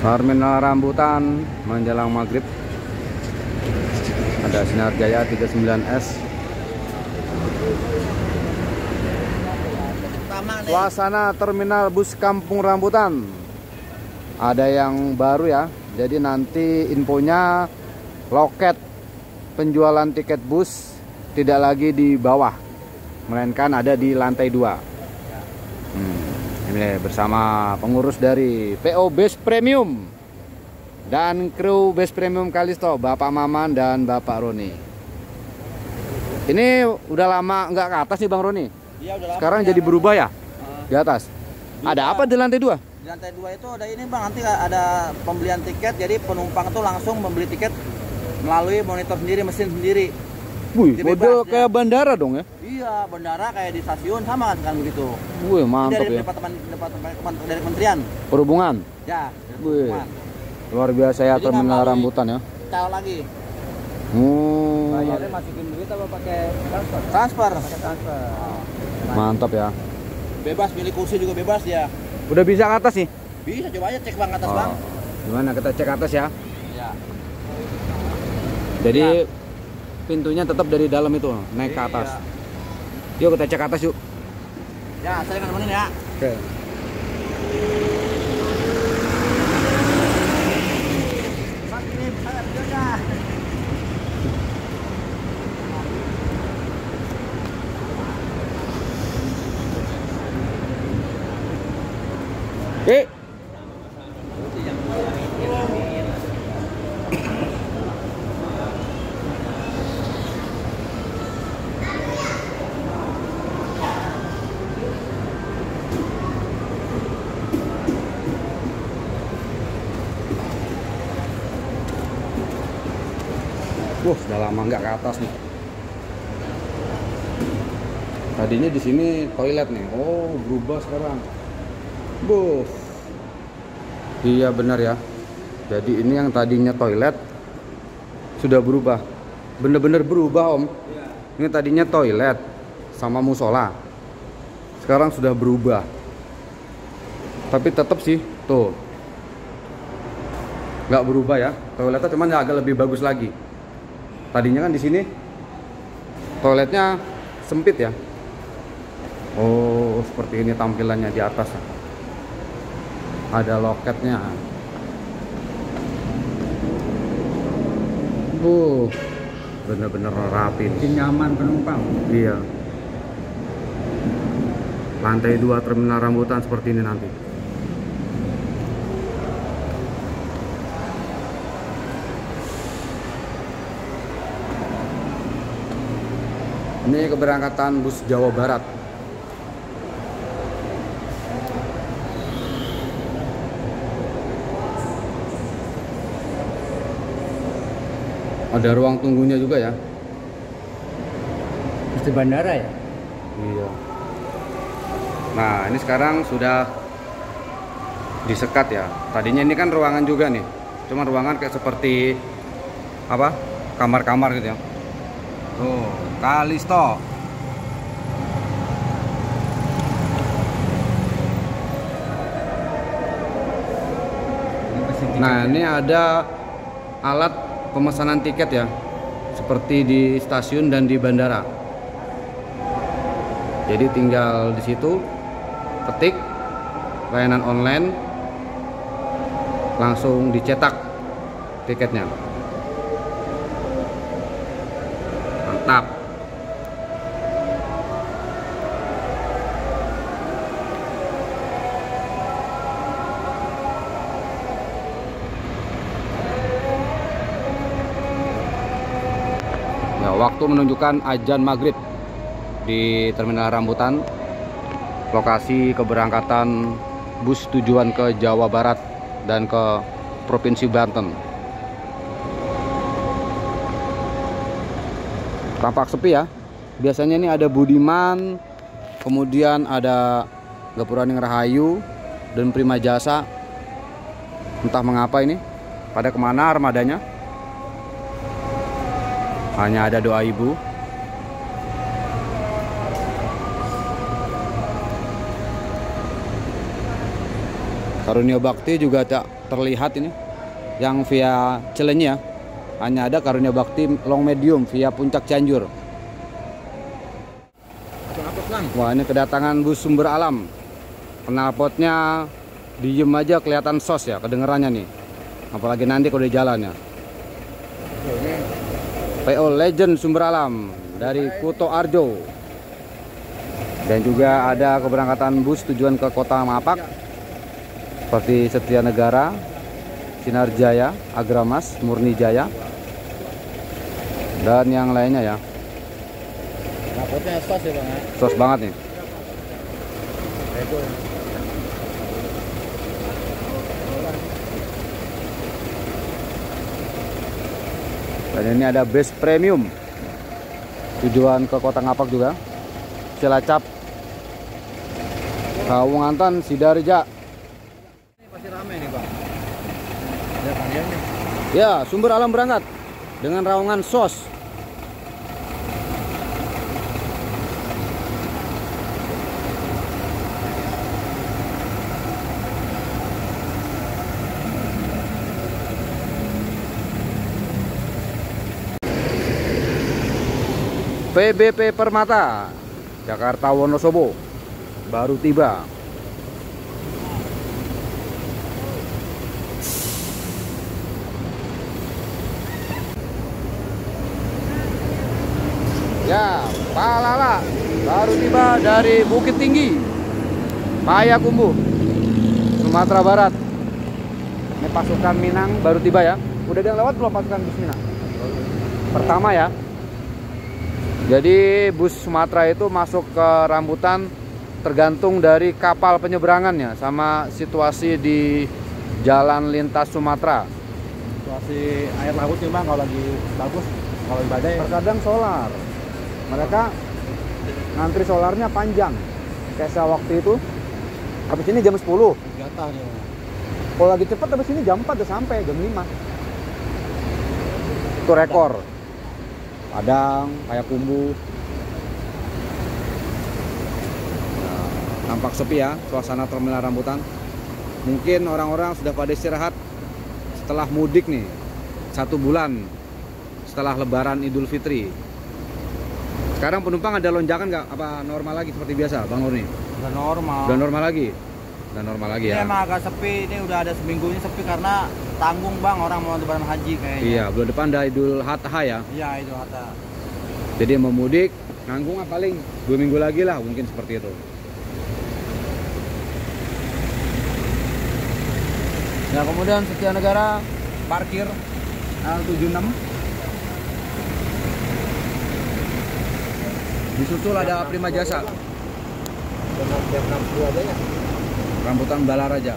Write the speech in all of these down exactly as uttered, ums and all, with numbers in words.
Terminal Rambutan menjelang maghrib. Ada Sinar Jaya tiga puluh sembilan S. Suasana terminal bus Kampung Rambutan. Ada yang baru ya. Jadi nanti infonya loket penjualan tiket bus tidak lagi di bawah, melainkan ada di lantai dua. Hmm, ini bersama pengurus dari P O Base Premium dan kru Base Premium Kalisto, Bapak Maman dan Bapak Roni. Ini udah lama nggak ke atas nih Bang Roni. Iya, udah lama. Sekarang jadi berubah ya? Uh, di atas. Bisa. Ada apa di lantai dua? Di lantai dua itu ada ini Bang, nanti ada pembelian tiket, jadi penumpang itu langsung membeli tiket melalui monitor sendiri, mesin sendiri. Wih, model kayak bandara dong ya? Iya, bandara kayak di stasiun sama kan begitu. Wih, mantap dari ya. Departemen, departemen, dari Kementerian Perhubungan. Ya. Wih, luar biasa ya terminal Rambutan ya. Tahu lagi. Hmm. Bayarnya masukin duit apa pakai transfer? Transfer. Pakai transfer. Oh. Mantap ya. Bebas, pilih kursi juga bebas ya. Udah bisa ke atas nih? Bisa, coba aja cek Bang atas oh. Bang. Gimana kita cek atas ya? Ya. Jadi ya. Pintunya tetap dari dalam itu naik ke atas. Iya. Yuk kita cek atas yuk. Ya, saya akan temenin ya. Oke. Mas ini saya videonya. Eh. Wah, sudah lama nggak ke atas nih. Tadinya di sini toilet nih. Oh, berubah sekarang. Buh. Iya benar ya. Jadi ini yang tadinya toilet sudah berubah. Bener-bener berubah Om. Ini tadinya toilet sama musola. Sekarang sudah berubah. Tapi tetap sih tuh. Nggak berubah ya. Toiletnya cuman agak lebih bagus lagi. Tadinya kan di sini toiletnya sempit ya. Oh, seperti ini tampilannya di atas. Ada loketnya. Uh, bener-bener rapi. Bikin nyaman penumpang. Iya. Lantai dua terminal Rambutan seperti ini nanti. Ini keberangkatan bus Jawa Barat. Ada ruang tunggunya juga ya. Di bandara ya? Iya. Nah, ini sekarang sudah disekat ya. Tadinya ini kan ruangan juga nih. Cuma ruangan kayak seperti apa? Kamar-kamar gitu ya. Tuh, Kalisto. Nah, ini ada alat pemesanan tiket ya. Seperti di stasiun dan di bandara. Jadi tinggal di situ ketik layanan online, langsung dicetak tiketnya. Mantap. Ya, waktu menunjukkan azan maghrib di terminal Rambutan, lokasi keberangkatan bus tujuan ke Jawa Barat dan ke Provinsi Banten. Tampak sepi ya. Biasanya ini ada Budiman, kemudian ada Gapuraning Rahayu dan Prima Jasa. Entah mengapa ini pada kemana armadanya. Hanya ada Doa Ibu. Karunia Bakti juga tak terlihat ini. Yang via Cilenyi ya. Hanya ada Karunia Bakti long medium via Puncak Cianjur. Wah, ini kedatangan bus Sumber Alam. Knalpotnya diem aja kelihatan sos ya, kedengerannya nih. Apalagi nanti kalau di jalan ya. P O Legend Sumber Alam dari Kuto Arjo. Dan juga ada keberangkatan bus tujuan ke Kota Mapak seperti Setia Negara, Sinar Jaya, Agramas, Murni Jaya, dan yang lainnya ya. Rapotnya sos ya bang? Sos banget nih. Dan ini ada bus premium tujuan ke Kota Ngapak juga, Cilacap, Kawungantan, Sidarja. Ini pasti ramai nih bang. Ya, panjangnya. Ya, Sumber Alam berangkat dengan raungan sos. P B P Permata Jakarta Wonosobo baru tiba. Ya, Palala baru tiba dari Bukit Tinggi, Payakumbuh, Sumatera Barat. Ini pasukan Minang baru tiba ya. Udah ada yang lewat belum pasukan bus Minang? Pertama ya. Jadi bus Sumatera itu masuk ke Rambutan tergantung dari kapal penyeberangannya sama situasi di jalan lintas Sumatera. Situasi air lautnya bang kalau lagi bagus, kalau badai. Terkadang solar. Mereka ngantri solarnya panjang. Kayak saya waktu itu habis ini jam sepuluh. Gatal ya. Kalau lagi cepet habis ini jam empat udah sampai, jam lima. Itu rekor. Padang, Payakumbuh. Nah, nampak sepi ya suasana terminal Rambutan. Mungkin orang-orang sudah pada istirahat setelah mudik nih, satu bulan setelah Lebaran Idul Fitri. Sekarang penumpang ada lonjakan nggak? Apa normal lagi seperti biasa, Bang Nurni? Udah normal. Udah normal lagi? Udah normal lagi Ini ya? emang agak sepi, ini udah ada seminggu ini sepi karena tanggung bang orang mau lebaran haji kayaknya. Iya, bulan depan ada Idul Adha ya? Iya, Idul Adha. Jadi yang mau mudik, nanggung ah paling dua minggu lagi lah, mungkin seperti itu. Nah, kemudian Setia Negara parkir L tujuh puluh enam. Disusul ada Prima Jasa. Rambutan Balaraja.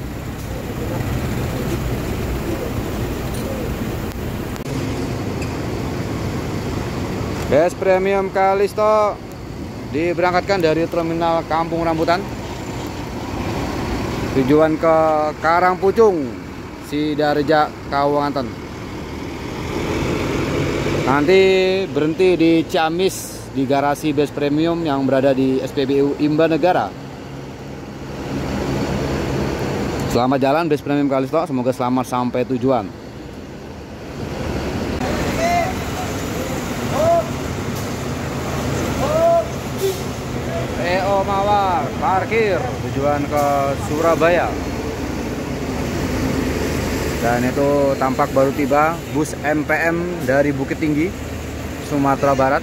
Bus Premium Kalisto diberangkatkan dari terminal Kampung Rambutan tujuan ke Karangpucung, Sidarja, Kawunganten. Nanti berhenti di Ciamis di garasi Bus Premium yang berada di S P B U Imba Negara. Selamat jalan Bus Premium Kalisto, semoga selamat sampai tujuan. E O Mawar parkir tujuan ke Surabaya. Dan itu tampak baru tiba bus M P M dari Bukit Tinggi, Sumatera Barat.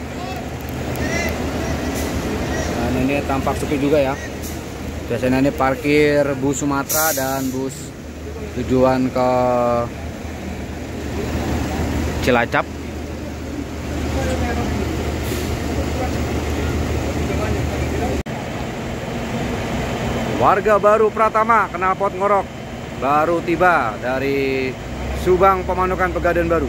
Dan ini tampak sepi juga ya. Biasanya ini parkir bus Sumatera dan bus tujuan ke Cilacap. Warga baru Pratama knalpot ngorok baru tiba dari Subang Pemanukan Pegadaian Baru.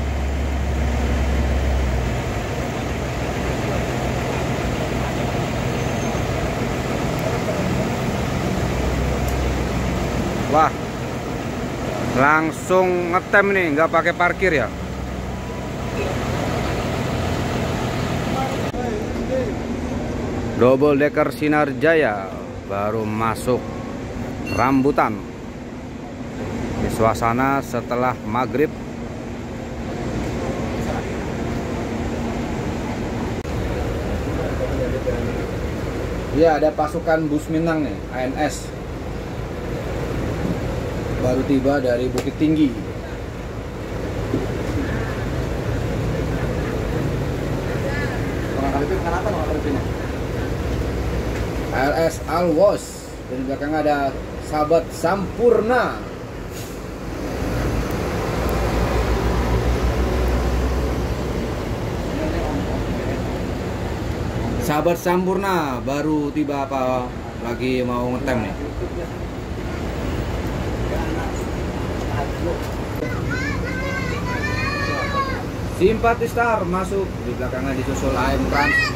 Wah, langsung ngetem nih, nggak pakai parkir ya. Double decker Sinar Jaya baru masuk rambutan. Di suasana setelah maghrib. Ya, ada pasukan bus Minang nih, A N S. Baru tiba dari Bukit Tinggi. Kenapa L S Alwos. Dan di belakang ada sahabat Sampurna. Sahabat Sampurna baru tiba apa lagi mau ngetem nih? Simpati Star masuk, di belakangnya disusul A M Trans.